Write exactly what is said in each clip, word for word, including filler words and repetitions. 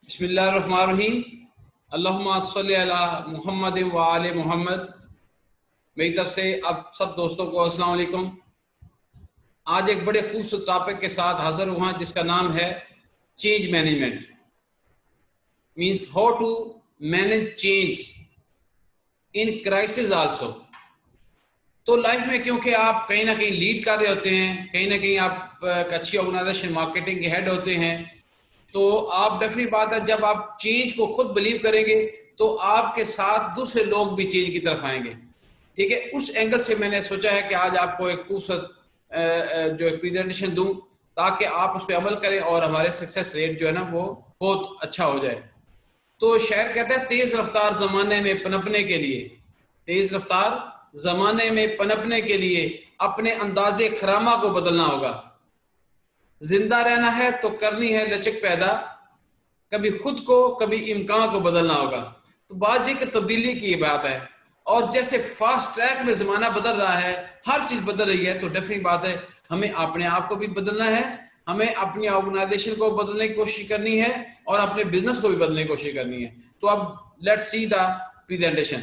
बिस्मिल्लाहिर्रहमानिर्रहीम। अल्लाहुम्मा सल्लि अला मुहम्मद व आले मुहम्मद। मेरी तरफ से अब सब दोस्तों को अस्सलाम वालेकुम। आज एक बड़े खूबसूरत टॉपिक के साथ हाजिर हुआ जिसका नाम है change management, means how to manage change in crisis also. तो लाइफ में क्योंकि आप कहीं ना कहीं लीड कर रहे होते हैं, कहीं ना कहीं आप एक अच्छी ऑर्गेनाइजेशन मार्केटिंग के हेड होते हैं, तो आप डेफिनेट बात है जब आप चेंज को खुद बिलीव करेंगे तो आपके साथ दूसरे लोग भी चेंज की तरफ आएंगे। ठीक है, उस एंगल से मैंने सोचा है कि आज आपको एक खूबसूरत जो एक प्रेजेंटेशन दूं ताकि आप उस पर अमल करें और हमारे सक्सेस रेट जो है ना वो बहुत अच्छा हो जाए। तो शायर कहता है तेज रफ्तार जमाने में पनपने के लिए, तेज रफ्तार जमाने में पनपने के लिए अपने अंदाजे खरामा को बदलना होगा। जिंदा रहना है तो करनी है लचक पैदा, कभी खुद को कभी इम्कान को बदलना होगा। तो बात ये कि तब्दीली की बात है, और जैसे फास्ट ट्रैक में जमाना बदल रहा है, हर चीज बदल रही है, तो डेफिनेट बात है हमें अपने आप को भी बदलना है, हमें अपनी ऑर्गेनाइजेशन को बदलने की कोशिश करनी है और अपने बिजनेस को भी बदलने की कोशिश करनी है। तो अब लेट्स सी द प्रेजेंटेशन।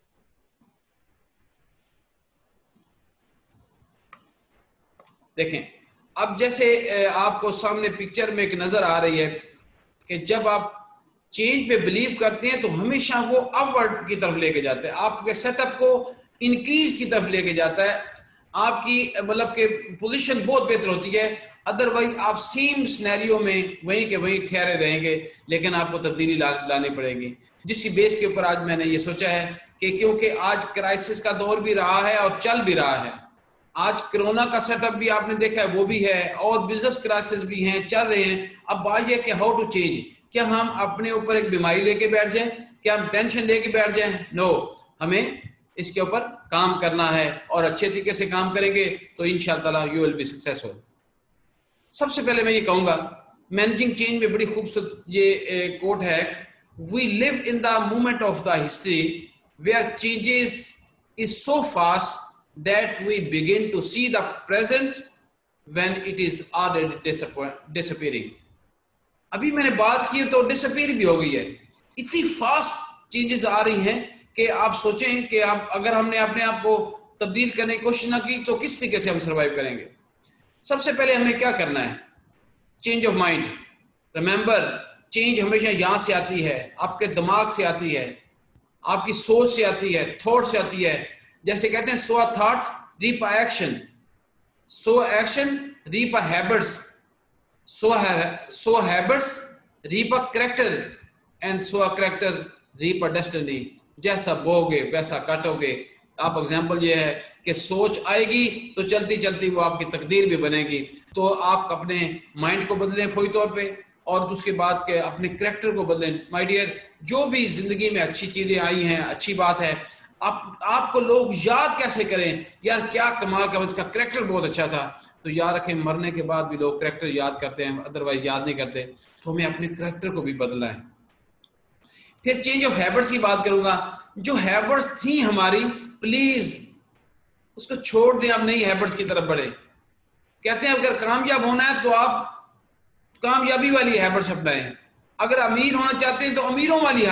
देखें, अब जैसे आपको सामने पिक्चर में एक नजर आ रही है कि जब आप चेंज पे बिलीव करते हैं तो हमेशा वो अपवर्ड की तरफ लेके जाता है, आपके सेटअप को इंक्रीज की तरफ लेके जाता है, आपकी मतलब के पोजीशन बहुत बेहतर होती है। अदरवाइज आप सेम सिनेरियो में वहीं के वहीं ठहरे रहेंगे, लेकिन आपको तब्दीली ला, लानी पड़ेगी। जिस बेस के ऊपर आज मैंने ये सोचा है कि क्योंकि आज क्राइसिस का दौर भी रहा है और चल भी रहा है, आज कोरोना का सेटअप भी आपने देखा है, वो भी है, और बिजनेस क्राइसिस भी हैं, चल रहे हैं। अब बात यह कि हाउ टू चेंज, क्या हम अपने ऊपर एक बीमारी लेके बैठ जाएं, क्या हम टेंशन लेके बैठ जाएं? नो, हमें इसके ऊपर काम करना है और अच्छे तरीके से काम करेंगे तो इंशाअल्लाह यू विल बी सक्सेसफुल। सबसे पहले मैं ये कहूंगा, मैनेजिंग चेंज में बड़ी खूबसूरत ये कोट है, we live in the moment of the history where changes is so fast that we begin to see the present when it is already disappearing। अभी मैंने बात की तो डिसअपीयर भी हो गई है, इतनी फास्ट चेंजेस आ रही हैं कि आप सोचें कि आप अगर हमने अपने आप को तब्दील करने की कोशिश ना की तो किस तरीके से हम सरवाइव करेंगे। सबसे पहले हमें क्या करना है, change of mind. Remember, change हमेशा यहां से आती है, आपके दिमाग से आती है, आपकी सोच से आती है, थॉट से आती है। जैसे कहते हैं sow thoughts reap action, sow action reap habits, sow sow habits reap character and sow character reap destiny. जैसा बोगे वैसा काटोगे। आप एग्जांपल ये है कि सोच आएगी तो चलती चलती वो आपकी तकदीर भी बनेगी। तो आप अपने माइंड को बदलें फौरी तौर पे, और उसके बाद के अपने कैरेक्टर को बदलें। माय डियर, जो भी जिंदगी में अच्छी चीजें आई हैं, अच्छी बात है, आप आपको लोग याद कैसे करें, यार क्या कमाल का इसका कैरेक्टर बहुत अच्छा था, तो याद रखें मरने के बाद भी लोग कैरेक्टर याद करते हैं, अदरवाइज याद नहीं करते। तो हमें अपने कैरेक्टर को भी बदलना है। फिर चेंज ऑफ हैबिट्स की बात करूंगा। जो हैबिट्स थी हमारी, प्लीज उसको छोड़ दें, आप नई हैबिट्स की तरफ बढ़े। कहते हैं अगर कामयाब होना है तो आप कामयाबी वाली हैबिट्स अपनाएं, अगर अमीर होना चाहते हैं तो अमीरों वाली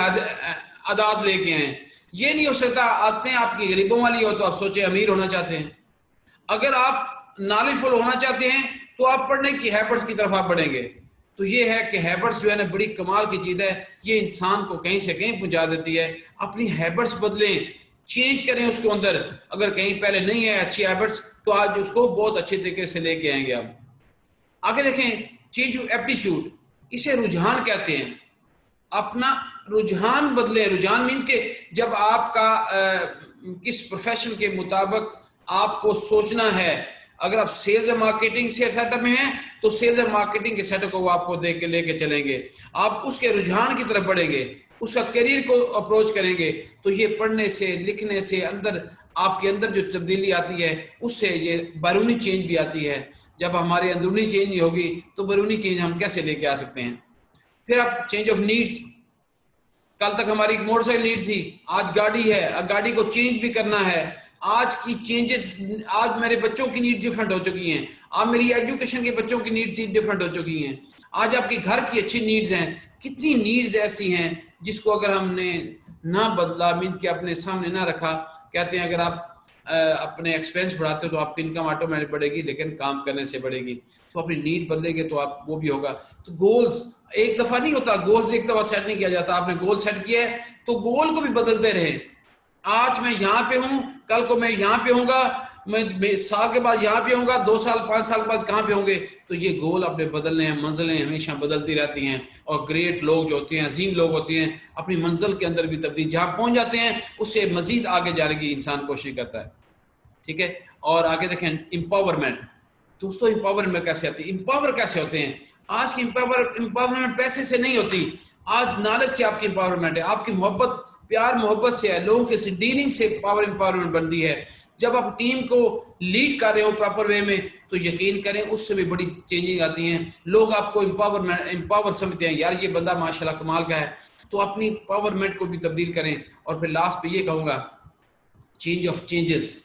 आदत लेके आए। ये नहीं हो सकता आते हैं आपकी गरीबों वाली हो तो आप सोचे अमीर होना चाहते हैं। अगर आप नॉलेजफुल होना चाहते हैं तो आप पढ़ने की हैबिट्स की तरफ आप बढ़ेंगे। तो ये है कि हैबिट्स जो है ना बड़ी कमाल की चीज है, ये इंसान को कहीं से कहीं पहुंचा देती है। अपनी हैबिट्स बदलें, चेंज करें उसके अंदर। अगर कहीं पहले नहीं है अच्छी हैबिट्स तो आज उसको बहुत अच्छे तरीके से लेके आएंगे। आप आगे देखें, चेंज ऑफ एप्टीट्यूड, इसे रुझान कहते हैं। अपना रुझान बदले। रुझान मीन्स के जब आपका आ, किस प्रोफेशन के मुताबिक आपको सोचना है। अगर आप सेल्स और मार्केटिंग से सेटअप में हैं तो सेल्स और मार्केटिंग के सेटअप को आपको देख के लेके चलेंगे, आप उसके रुझान की तरफ बढ़ेंगे, उसका करियर को अप्रोच करेंगे। तो ये पढ़ने से, लिखने से, अंदर आपके अंदर जो तब्दीली आती है उससे ये बैरूनी चेंज भी आती है। जब हमारे अंदरूनी चेंज नहीं होगी तो बैरूनी चेंज हम कैसे लेके आ सकते हैं। फिर आप चेंज ऑफ नीड्स, कल तक हमारी मोटरसाइकिल नीड थी, आज गाड़ी है, अब गाड़ी को चेंज भी करना है। आज की चेंजेस, आज मेरे बच्चों की नीड डिफरेंट हो चुकी हैं, आज मेरी एजुकेशन के बच्चों की नीड्स डिफरेंट हो चुकी हैं, आज आपके घर की अच्छी नीड्स हैं। कितनी नीड्स ऐसी हैं जिसको अगर हमने ना बदला, मीन के अपने सामने ना रखा। कहते हैं अगर आप अपने एक्सपेंस बढ़ाते हो तो आपकी इनकम ऑटोमेटिक बढ़ेगी, लेकिन काम करने से बढ़ेगी। तो अपनी नीड बदलेंगे तो आप वो भी होगा। तो गोल्स एक दफा नहीं होता, गोल्स एक दफा सेट नहीं किया जाता। आपने गोल सेट किया है तो गोल को भी बदलते रहे। आज मैं यहाँ पे हूँ, कल को मैं यहाँ पे होऊंगा, मैं साल के बाद यहाँ पे होऊंगा, दो साल पांच साल के बाद कहाँ पे होंगे। तो ये गोल अपने बदलने हैं, मंजिलें हमेशा बदलती रहती हैं। और ग्रेट लोग जो होते हैं, अजीम लोग होते हैं, अपनी मंजिल के अंदर भी तब्दील, जहाँ पहुंच जाते हैं उससे मजीद आगे जाने की इंसान कोशिश करता है। ठीक है, और आगे देखें एम्पावरमेंट। दोस्तों एम्पावरमेंट कैसे आती है, एम्पावर कैसे होते हैं? आज की एम्पावर एम्पावरमेंट पैसे से नहीं होती, आज नॉलेज से आपकी एम्पावरमेंट है, आपकी मोहब्बत प्यार मोहब्बत से है, लोगों के डीलिंग से पावर एम्पावरमेंट बनती है। जब आप टीम को लीड कर रहे हो प्रॉपर वे में तो यकीन करें उससे भी बड़ी चेंजिंग आती हैं। लोग आपको एम्पावरमेंट एम्पावर समझते हैं, यार ये बंदा माशाल्लाह कमाल का है। तो अपनी पावरमेंट को भी तब्दील करें। और फिर लास्ट पे ये कहूंगा, चेंज ऑफ चेंजेस,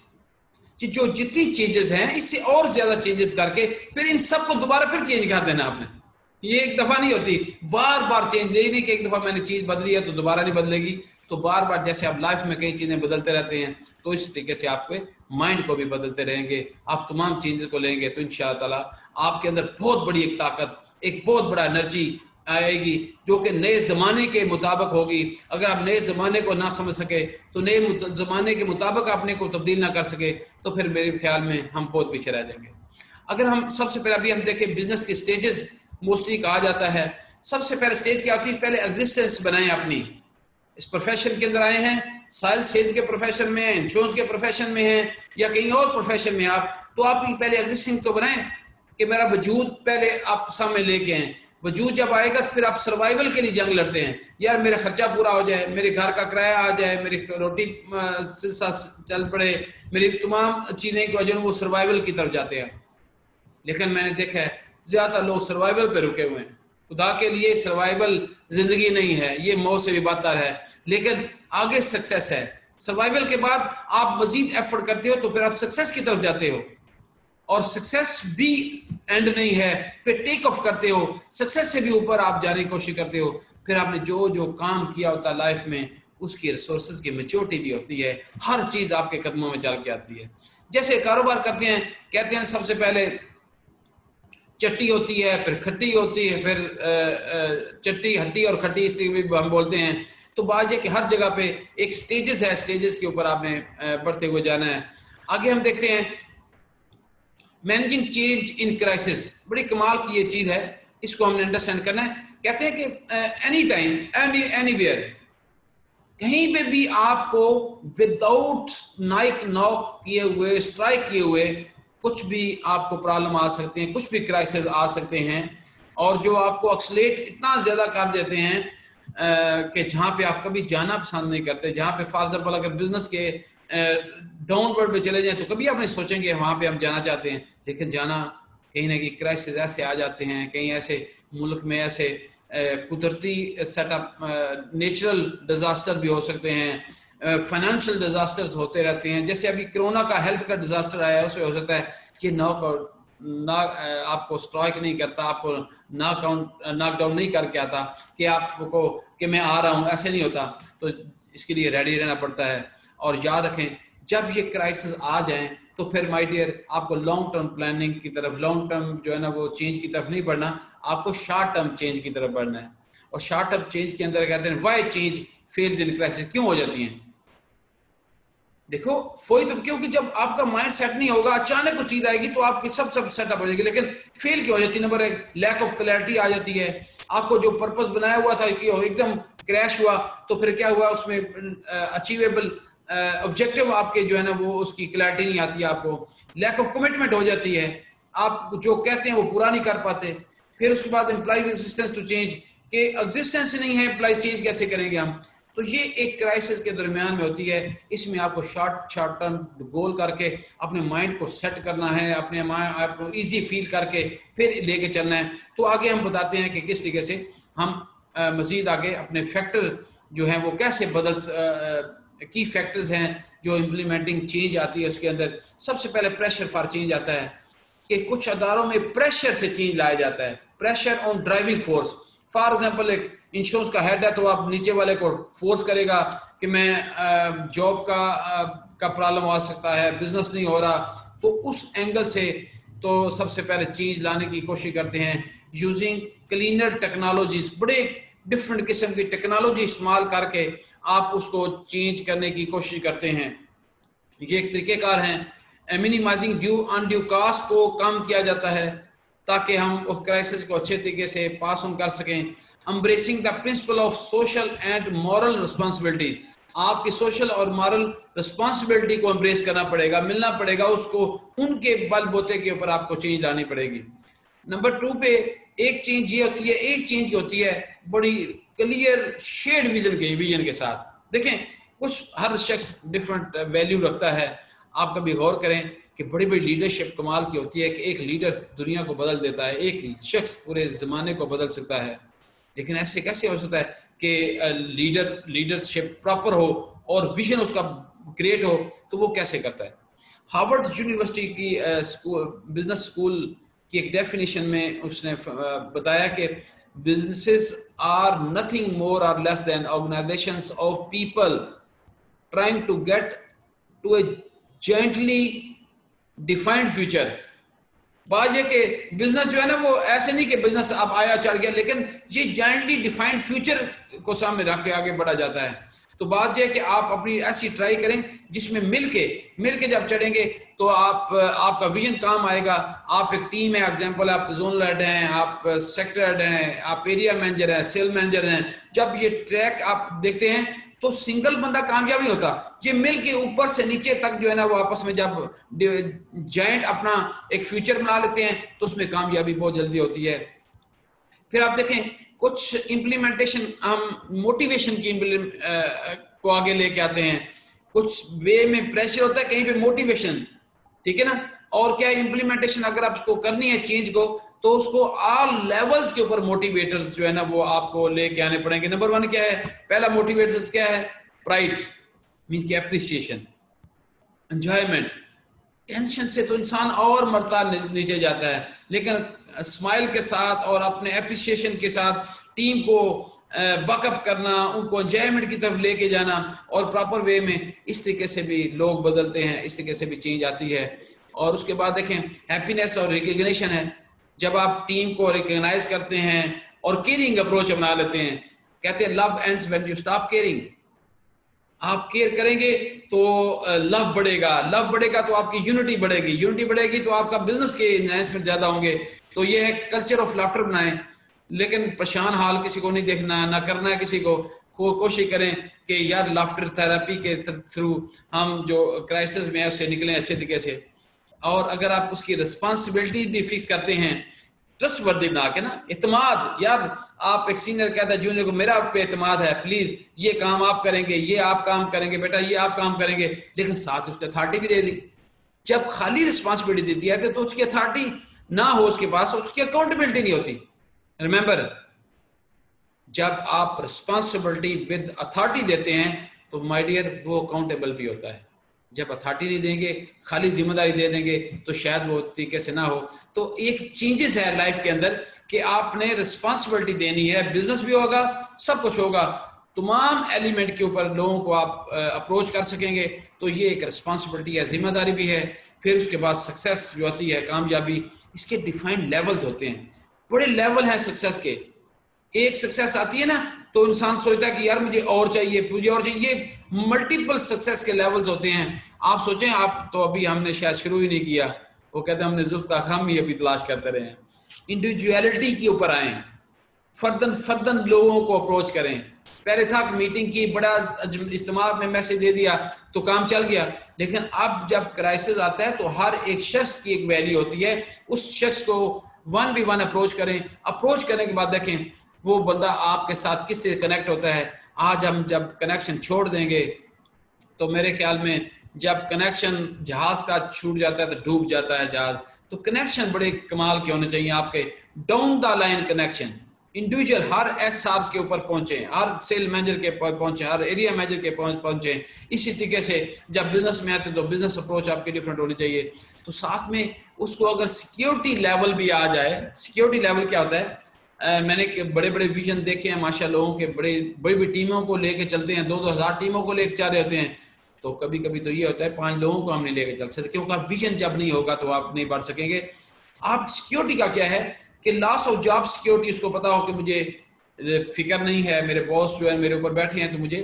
जो जितनी चेंजेस हैं इससे और ज्यादा चेंजेस करके फिर इन सबको दोबारा फिर चेंज कर देना आपने। ये एक दफा नहीं होती, बार बार चेंज, नहीं कि एक दफा मैंने चीज बदली है तो दोबारा नहीं बदलेगी। तो बार बार जैसे आप लाइफ में कई चीजें बदलते रहते हैं तो इस तरीके से आपके माइंड को भी बदलते रहेंगे। आप तमाम चेंजेस को लेंगे तो इंशाअल्लाह ताला आपके अंदर बहुत बड़ी एक ताकत, एक बहुत बड़ा एनर्जी आएगी जो कि नए ज़माने के मुताबिक होगी। अगर आप नए ज़माने को ना समझ सके तो नए ज़माने के मुताबिक अपने को तब्दील ना कर सके तो फिर मेरे ख्याल में हम बहुत पीछे रह जाएंगे। अगर हम सबसे पहले अभी हम देखें बिजनेस के स्टेजेस मोस्टली कहा जाता है। सबसे पहले स्टेज क्या होती है, पहले एग्जिस्टेंस बनाएं अपनी। इस प्रोफेशन के अंदर आए हैं, साइल सेल्स के प्रोफेशन में हैं, इंश्योरेंस के प्रोफेशन में हैं या कहीं और प्रोफेशन में आप, तो आपकी पहले एग्जिस्टिंग तो बनाएं कि मेरा वजूद पहले आप सामने लेके आए। वजूद जब आएगा तो फिर आप सर्वाइवल के लिए जंग लड़ते हैं, यार मेरा खर्चा पूरा हो जाए, मेरे घर का किराया आ जाए, मेरी रोटी चल पड़े, मेरी तमाम चीजें को जो वो सर्वाइवल की तरफ जाते हैं। लेकिन मैंने देखा है ज्यादा लोग सर्वाइवल पे रुके हुए हैं। खुदा के लिए सर्वाइवल जिंदगी नहीं है, ये मौत से भी बदतर है, लेकिन आगे सक्सेस है। सर्वाइवल के बाद आप मजीद एफर्ट करते हो तो फिर आप सक्सेस की तरफ जाते हो, और सक्सेस भी एंड नहीं है, फिर टेक ऑफ करते हो, सक्सेस से भी ऊपर आप जाने की कोशिश करते हो। फिर आपने जो जो काम किया होता है लाइफ में उसकी रिसोर्सेज की मैच्योरिटी भी होती है, हर चीज आपके कदमों में चल के आती है। जैसे कारोबार करते हैं, कहते हैं सबसे पहले चट्टी होती है, फिर खट्टी होती है, फिर चट्टी हट्टी और खट्टी इस तरीके भी हम बोलते हैं। तो बात यह कि हर जगह पे एक स्टेजेस है, स्टेजेस के ऊपर आपने बढ़ते हुए जाना है। आगे हम देखते हैं मैनेजिंग चेंज इन क्राइसिस, बड़ी कमाल की ये चीज है, इसको हमने अंडरस्टैंड करना है। कहते हैं कि एनी टाइम एनी एनीवेयर, कहीं पे भी आपको विदाउट नाइक नॉक किए हुए, स्ट्राइक किए हुए कुछ भी आपको प्रॉब्लम आ सकते हैं, कुछ भी क्राइसिस आ सकते हैं, और जो आपको एक्सलेट इतना ज्यादा कर देते हैं कि जहां पे आप कभी जाना पसंद नहीं करते। जहां पे फॉर एग्जाम्पल अगर बिजनेस के डाउनवर्ड पे चले जाएं तो कभी आप नहीं सोचेंगे वहां पे हम जाना चाहते हैं, लेकिन जाना कहीं ना कहीं क्राइसिस ऐसे आ जाते हैं। कहीं ऐसे मुल्क में ऐसे कुदरती सेटअप, नेचुरल डिजास्टर भी हो सकते हैं, फाइनेंशियल डिजास्टर्स होते रहते हैं। जैसे अभी कोरोना का हेल्थ का डिजास्टर आया है, उसमें हो सकता है कि नॉक ना आपको स्ट्राइक नहीं करता, आपको नॉक आउट नॉकडाउन नहीं करके आता कि आपको कि मैं आ रहा हूँ, ऐसे नहीं होता। तो इसके लिए रेडी रहना पड़ता है। और याद रखें जब ये क्राइसिस आ जाएं तो फिर माय डियर आपको लॉन्ग टर्म प्लानिंग की तरफ, लॉन्ग टर्म जो है ना वो चेंज की तरफ नहीं बढ़ना, आपको शॉर्ट टर्म चेंज की तरफ बढ़ना है। और शॉर्ट टर्म चेंज के अंदर कहते हैं why change fails in crisis, क्यों हो जाती हैं? देखो फोई तो क्योंकि जब आपका माइंड सेट नहीं होगा, अचानक कोई चीज आएगी तो आपकी सब सब सेटअप हो जाएगी, लेकिन फेल क्यों हो जाती है? नंबर एक, लैक ऑफ क्लैरिटी आ जाती है। आपको जो पर्पस बनाया हुआ था कि एकदम क्रैश हुआ तो फिर क्या हुआ, उसमें अचीवेबल ऑब्जेक्टिव आपके जो है ना वो उसकी क्लैरिटी नहीं आती है आपको। लैक ऑफ कमिटमेंट हो जाती है, आप जो कहते हैं वो पूरा नहीं कर पाते। फिर उसके बाद एम्प्लॉइज एक्सिस्टेंस टू चेंज, के एग्जिस्टेंस नहीं है, एम्प्लॉय चेंज कैसे करेंगे हम? तो ये एक क्राइसिस के दरमियान में होती है। इसमें आपको शॉर्ट शॉर्ट टर्म गोल करके अपने माइंड को सेट करना है, अपने आप को ईजी फील करके फिर लेके चलना है। तो आगे हम बताते हैं कि किस तरीके से हम मजीद आगे अपने फैक्टर जो है वो कैसे बदल, की फैक्टर्स हैं जो इम्प्लीमेंटिंग चेंज आती है उसके अंदर। सबसे पहले प्रेशर फॉर चेंज आता है कि कुछ अदारों में प्रेशर से चेंज लाया जाता है, pressure on driving force. For example एक इंश्योरेंस का हेड है तो आप नीचे वाले को फोर्स करेगा कि मैं जॉब का का प्रॉब्लम आ सकता है, बिजनेस नहीं हो रहा, तो उस एंगल से तो सबसे पहले चेंज लाने की कोशिश करते हैं यूजिंग क्लीनर टेक्नोलॉजीज। बड़े डिफरेंट किस्म की टेक्नोलॉजी इस्तेमाल करके आप उसको चेंज करने की कोशिश करते हैं। ये एक तरीकेकार है। मिनिमाइजिंग ड्यू अनड्यू कास्ट को कम किया जाता है ताकि हम उस क्राइसिस को अच्छे तरीके से पास ऑन कर सकें। Embracing the principle of social and moral responsibility, आपकी सोशल और मॉरल रिस्पॉन्सिबिलिटी को एम्ब्रेस करना पड़ेगा, मिलना पड़ेगा उसको, उनके बलबूते के ऊपर आपको चेंज लानी पड़ेगी। नंबर टू पे एक चेंज ये होती है, एक चेंज होती है बड़ी क्लियर शेड विजन के विजन के साथ। देखें कुछ हर शख्स डिफरेंट वैल्यू रखता है। आप कभी गौर करें कि बड़ी बड़ी लीडरशिप कमाल की होती है कि एक लीडर दुनिया को बदल देता है, एक शख्स पूरे जमाने को बदल सकता है। लेकिन ऐसे कैसे हो सकता है कि लीडर लीडरशिप प्रॉपर हो और विजन उसका क्रिएट हो, तो वो कैसे करता है? हार्वर्ड यूनिवर्सिटी की स्कूल बिजनेस स्कूल की एक डेफिनेशन में उसने बताया कि बिजनेसेस आर नथिंग मोर और less than organisations of people trying to get to a jointly defined future. बात ये कि बिजनेस जो है ना वो ऐसे नहीं कि बिजनेस अब आया चढ़ गया, लेकिन ये जॉइंटली डिफाइंड फ्यूचर को सामने रख के आगे बढ़ा जाता है। तो बात यह है कि आप अपनी ऐसी ट्राई करें जिसमें मिलके मिलके जब चढ़ेंगे तो आप आपका विजन काम आएगा। आप एक टीम है, एग्जांपल आप जोनल हेड हैं, आप सेक्टर हेड हैं, आप एरिया मैनेजर हैं, सेल मैनेजर हैं। जब ये ट्रैक आप देखते हैं तो सिंगल बंदा कामयाब नहीं होता, ये मिल के ऊपर से नीचे तक जो है ना वो आपस में जब जॉइंट अपना एक फ्यूचर बना लेते हैं तो उसमें कामयाबी बहुत जल्दी होती है। फिर आप देखें कुछ इम्प्लीमेंटेशन हम मोटिवेशन की को आगे लेके आते हैं। कुछ वे में प्रेशर होता है, कहीं पे मोटिवेशन, ठीक है ना। और क्या इम्प्लीमेंटेशन अगर आपको करनी है चेंज को तो उसको ऑल लेवल्स के ऊपर मोटिवेटर्स जो है ना वो आपको लेके आने पड़ेंगे। नंबर वन क्या है? पहला मोटिवेटर्स क्या है? प्राइड मीन की एप्रिसिएशन, एंजॉयमेंट। टेंशन से तो इंसान और मरता नीचे जाता है, लेकिन स्माइल के साथ और अपने एप्रिसिएशन के साथ टीम को बकअप करना, उनको एंजॉयमेंट की तरफ लेके जाना और प्रॉपर वे में, इस तरीके से भी लोग बदलते हैं, इस तरीके से भी चेंज आती है। और उसके बाद देखें हैप्पीनेस और रिकग्निशन है। जब आप टीम को रिकग्नाइज करते हैं और केयरिंग अप्रोच अपना लेते हैं, कहते हैं love ends when you stop caring. आप केयर करेंगे तो लव बढ़ेगा, लव बढ़ेगा तो आपकी यूनिटी बढ़ेगी, यूनिटी बढ़ेगी तो आपका बिजनेस के एनहांसमेंट ज्यादा होंगे। तो ये है कल्चर ऑफ लाफ्टर बनाएं, लेकिन परेशान हाल किसी को नहीं देखना, ना करना है किसी को। को कोशिश करें कि यार लाफ्टर थेरेपी के थ्रू हम जो क्राइसिस में है उससे निकलें अच्छे तरीके से। और अगर आप उसकी रिस्पॉन्सिबिलिटी भी फिक्स करते हैं, ट्रस्ट वर्दी बना के ना, इत्मीनान। यार आप एक सीनियर कहता है जूनियर को मेरा आप पे इत्मीनान है, प्लीज ये काम आप करेंगे, ये आप काम करेंगे, बेटा ये आप काम करेंगे, लेकिन साथ उसकी अथॉरिटी भी दे दी। जब खाली रिस्पॉन्सिबिलिटी देती है तो उसकी अथॉरिटी ना हो उसके पास, उसकी अकाउंटेबिलिटी नहीं होती। रिमेंबर, जब आप रिस्पॉन्सिबिलिटी विद अथॉरिटी देते हैं तो माय डियर वो अकाउंटेबल भी होता है। जब अथॉरिटी नहीं देंगे, खाली जिम्मेदारी दे देंगे तो शायद वो तरीके से ना हो। तो एक चेंजेस है लाइफ के अंदर कि आपने रिस्पॉन्सिबिलिटी देनी है, बिजनेस भी होगा, सब कुछ होगा, तमाम एलिमेंट के ऊपर लोगों को आप अप्रोच कर सकेंगे। तो ये एक रिस्पॉन्सिबिलिटी है, जिम्मेदारी भी है। फिर उसके बाद सक्सेस जो होती है, कामयाबी, इसके डिफाइंड लेवल्स होते हैं, बड़े लेवल हैं सक्सेस के। एक सक्सेस आती है ना तो इंसान सोचता है कि यार मुझे और चाहिए, मुझे और चाहिए। ये मल्टीपल सक्सेस के लेवल्स होते हैं। आप सोचें, आप तो अभी हमने शायद शुरू ही नहीं किया, वो कहते हैं हमने जुल्फ़ हम ही अभी तलाश करते रहे। इंडिविजुअलिटी के ऊपर आए, फर्दन फर्दन लोगों को अप्रोच करें। पहले था मीटिंग की, बड़ा इज्तिमा में मैसेज दे दिया तो काम चल गया, लेकिन अब जब क्राइसिस आता है तो हर एक शख्स की एक वैल्यू होती है। उस शख्स को वन बी वन अप्रोच करें। अप्रोच करने के बाद देखें वो बंदा आपके साथ किस से कनेक्ट होता है। आज हम जब कनेक्शन छोड़ देंगे तो मेरे ख्याल में जब कनेक्शन जहाज का छूट जाता है तो डूब जाता है जहाज। तो कनेक्शन बड़े कमाल के होने चाहिए आपके, down the line connection, individual हर एहसास के ऊपर पहुंचे, हर सेल मैनेजर के पास पहुंचे, हर एरिया मैनेजर के पास पहुंचे। इसी तरीके से जब बिजनेस में आते तो बिजनेस अप्रोच आपकी डिफरेंट होनी चाहिए। तो साथ में उसको अगर सिक्योरिटी लेवल भी आ जाए, सिक्योरिटी लेवल क्या होता है? मैंने बड़े बड़े विजन देखे हैं माशा, लोगों के बड़े बड़ी बड़ी टीमों को लेके चलते हैं, दो दो हजार टीमों को लेके जा रहे होते हैं। तो कभी कभी तो ये होता है पांच लोगों को हम नहीं लेके चल सकते, क्योंकि विजन जब नहीं होगा तो आप नहीं बढ़ सकेंगे। आप सिक्योरिटी का क्या है कि लॉस ऑफ जॉब सिक्योरिटी, उसको पता हो कि मुझे फिक्र नहीं है, मेरे बॉस जो है मेरे ऊपर बैठे हैं तो मुझे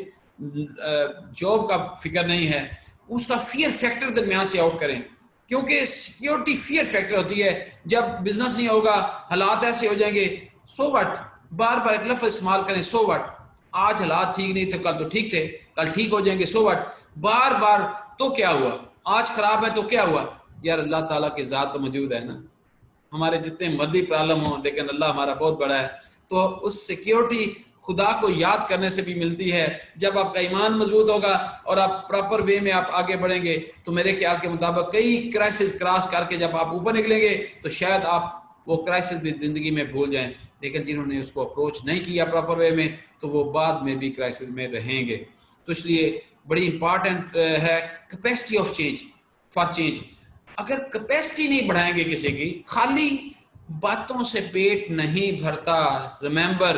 जॉब का फिक्र नहीं है, उसका फियर फैक्टर दरमियान से आउट करें। क्योंकि सिक्योरिटी फियर फैक्टर होती है। जब बिजनेस नहीं होगा, हालात ऐसे हो जाएंगे, सो व्हाट, बार बार एक लफ्ज इस्तेमाल करें, सो व्हाट, आज हालात ठीक नहीं थे कल तो ठीक थे, कल ठीक हो जाएंगे, सो व्हाट, बार बार तो क्या हुआ, आज खराब है तो क्या हुआ। यार अल्लाह ताला की जात तो मौजूद है ना, हमारे जितने मर्जी प्रॉब्लम हो लेकिन अल्लाह हमारा बहुत बड़ा है। तो उस सिक्योरिटी खुदा को याद करने से भी मिलती है। जब आपका ईमान मजबूत होगा और आप प्रॉपर वे में आप आगे बढ़ेंगे तो मेरे ख्याल के मुताबिक कई क्राइसिस क्रॉस करके जब आप ऊपर निकलेंगे तो शायद आप वो क्राइसिस भी जिंदगी में भूल जाएं। लेकिन जिन्होंने उसको अप्रोच नहीं किया प्रॉपर वे में तो वो बाद में भी क्राइसिस में रहेंगे। तो इसलिए बड़ी इंपॉर्टेंट है capacity of change for change. अगर कैपेसिटी नहीं बढ़ाएंगे किसी की, खाली बातों से पेट नहीं भरता। रिमेंबर,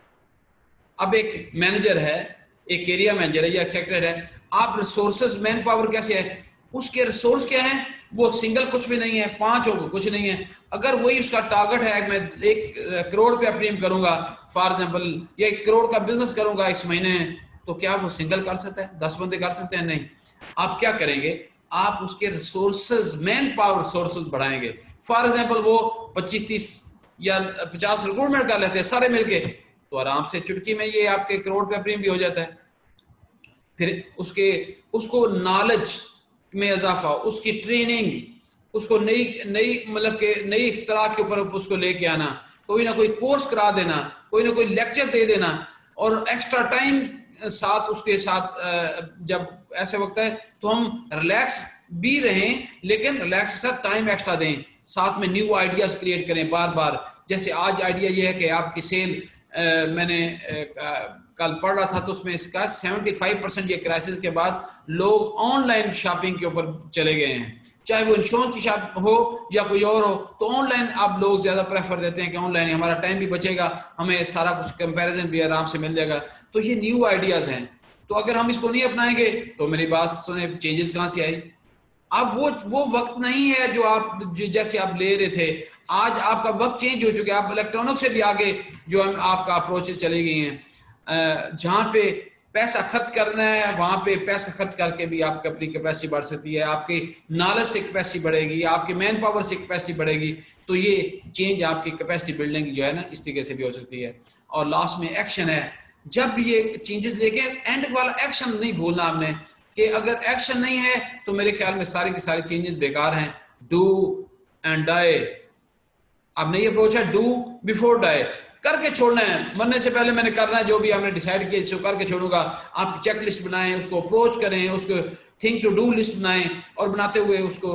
अब एक मैनेजर है, एक एरिया मैनेजर है या एक सेक्टर है, आप रिसोर्सेज मैन पावर कैसे है, उसके रिसोर्स क्या है, वो सिंगल कुछ भी नहीं है, पांच होगा कुछ नहीं है। अगर वही उसका टारगेट है मैं एक करोड़ पे अप्रीम करूंगा फॉर एग्जांपल, या एक करोड़ का बिजनेस करूंगा इस महीने, तो क्या वो सिंगल कर सकता है, दस बंदे कर सकते हैं? नहीं। आप क्या करेंगे, आप उसके रिसोर्सेज मैन पावर रिसोर्सेज बढ़ाएंगे। फॉर एग्जांपल वो पच्चीस तीस या पचास रिक्रूटमेंट कर लेते हैं सारे मिलके, तो आराम से चुटकी में ये आपके करोड़ पे प्रीमियम भी हो जाता है। फिर उसके उसको नॉलेज में इजाफा, उसकी ट्रेनिंग, उसको नई नई मतलब के नई इख्तरा के ऊपर उसको लेके आना, कोई ना कोई कोर्स करा देना, कोई ना कोई लेक्चर दे देना, और एक्स्ट्रा टाइम साथ उसके साथ जब ऐसे वक्त है तो हम रिलैक्स भी रहें लेकिन रिलैक्स के साथ टाइम एक्स्ट्रा दें, साथ में न्यू आइडियाज क्रिएट करें बार बार। जैसे आज आइडिया ये है कि आपकी सेल Uh, मैंने uh, कल पढ़ रहा था तो उसमें इसका पचहत्तर परसेंट ये क्राइसिस के बाद लोग ऑनलाइन शॉपिंग के ऊपर चले गए हैं, चाहे वो इंश्योरेंस की शॉप हो या कोई और हो। तो ऑनलाइन आप लोग ज्यादा प्रेफर देते हैं कि ऑनलाइन हमारा टाइम भी बचेगा, हमें सारा कुछ कंपैरिजन भी आराम से मिल जाएगा। तो ये न्यू आइडियाज हैं, तो अगर हम इसको नहीं अपनाएंगे तो मेरी बात सुने, चेंजेस कहां से आई। अब वो वो वक्त नहीं है जो आप जो जैसे आप ले रहे थे, आज आपका वक्त चेंज हो चुका है। आप इलेक्ट्रॉनिक से भी आगे जो हम आपका अप्रोचेस चली गई हैं। जहां पे पैसा खर्च करना है वहां पे पैसा खर्च करके भी आपकी अपनी कैपेसिटी बढ़ सकती है, आपकी नॉलेज से कैपेसिटी बढ़ेगी, आपकी मैन पावर से कैपेसिटी बढ़ेगी। तो ये चेंज आपकी कैपेसिटी बिल्डिंग जो है ना इस तरीके से भी हो सकती है। और लास्ट में एक्शन है, जब ये चेंजेस लेके एंड वाला एक्शन नहीं भूलना हमने, कि अगर एक्शन नहीं है तो मेरे ख्याल में सारी की सारी चेंजेस बेकार हैं। डू एंड डाई, अब नई अप्रोच है डू बिफोर डाई, करके छोड़ना है, मरने से पहले मैंने करना है, जो भी आपने डिसाइड किया इसको करके छोड़ूंगा। आप चेक लिस्ट बनाएं, उसको अप्रोच करें, उसको थिंक टू डू लिस्ट बनाएं और बनाते हुए उसको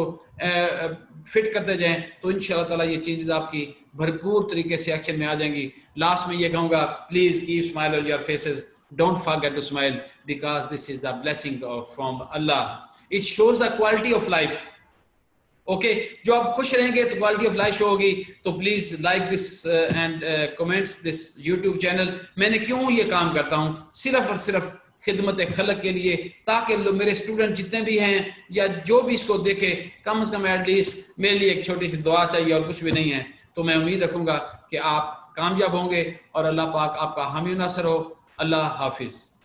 फिट करते जाएं, तो इंशाल्लाह ताला ये चीजें आपकी भरपूर तरीके से एक्शन में आ जाएंगी। लास्ट में ये कहूंगा, please keep smile on your faces, don't forget to smile because this is the blessing of from Allah. It shows the quality of life. Okay, जो आप खुश रहेंगे तो क्वालिटी ऑफ लाइफ शो होगी। तो please like this and comments this YouTube channel. मैंने क्यों ये काम करता हूँ, सिर्फ और सिर्फ खिदमत खलक के लिए, ताकि मेरे स्टूडेंट जितने भी हैं या जो भी इसको देखे, कम से कम एटलीस्ट मेरे लिए एक छोटी सी दुआ चाहिए और कुछ भी नहीं है। तो मैं उम्मीद रखूंगा कि आप कामयाब होंगे और अल्लाह पाक आपका हामी नासर हो। अल्लाह हाफिज।